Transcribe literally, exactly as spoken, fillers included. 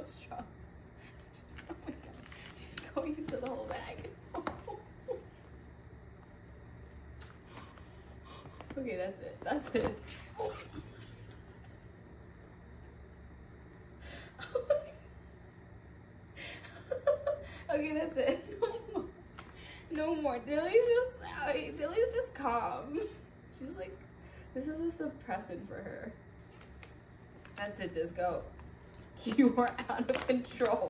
strong. She's, oh my god. She's going into the whole bag. Okay, that's it. That's it. Okay, that's it. No more. No more. Dilly's just out. Dilly's just calm. She's like, this is a suppressant for her. That's it, Disco. You are out of control.